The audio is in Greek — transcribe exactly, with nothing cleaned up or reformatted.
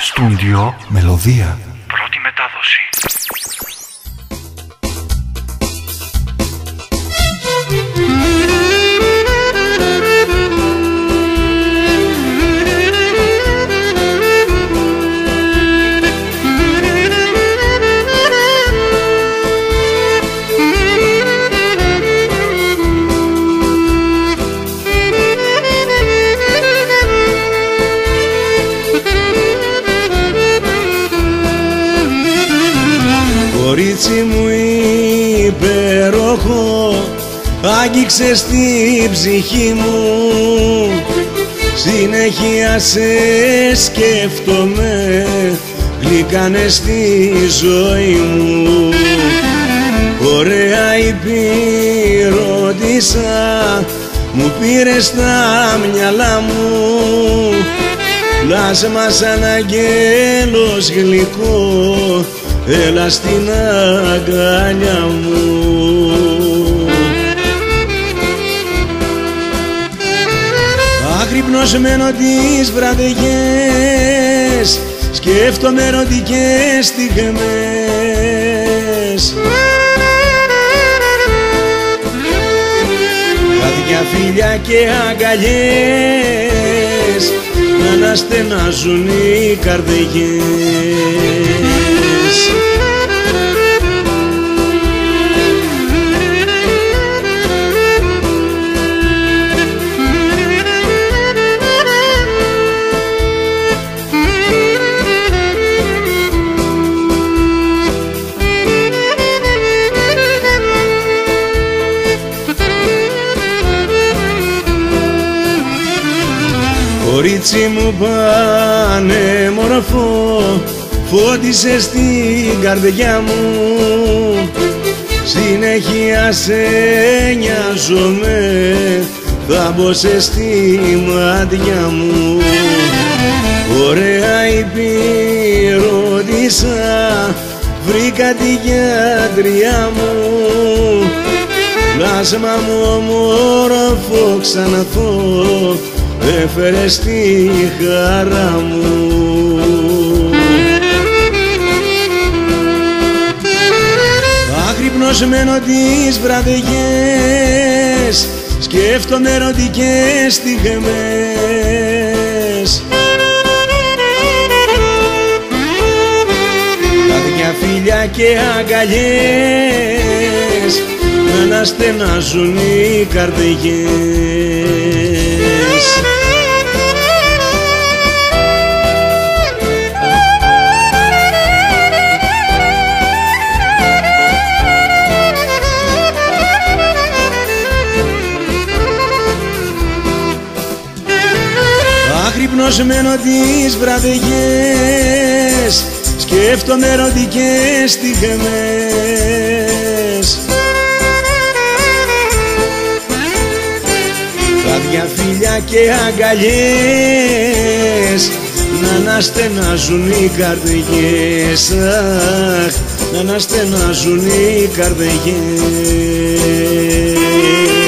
Στούντιο Μελωδία. Πρώτη μετάδοση. Κορίτσι μου υπέροχο, άγγιξες την ψυχή μου, συνέχεια σε σκέφτομαι, γλυκάνες στη ζωή μου. Ωραία υπηρώτησα, μου πήρες τα μυαλά μου, πλάσμα σαν αγγέλος γλυκό, έλα στην αγκαλιά μου. Αγρυπνωσμένο τις βραδεγιές, σκέφτομαι ερωτικές στιγμές. Χάδια, φιλιά και αγκαλιές, να αναστενάζουν οι καρδιές. Κορίτσι μου πανέμορφο, φώτισες την καρδιά μου, συνέχεια σε νοιάζομαι, θα μπω στη μάτια μου. Ωραία υπηρώτησα, βρήκα τη γιατριά μου, πλάσμα μου ομόρφο ξαναθώ, έφερες τη χαρά μου. Αγρυπνωσμένο τις βραδεγιές, σκέφτομαι ερωτικές στιγμές. Χάδια, φιλιά και αγκαλιές, να αναστενάζουν οι καρδιές. Αγρυπνωσμένο τις βραδεγιές, σκέφτομαι ερωτικές στιγμές. Χάδια, φιλιά και αγκαλιές, να αναστενάζουν οι καρδιές. Αχ, να αναστενάζουν οι καρδιές.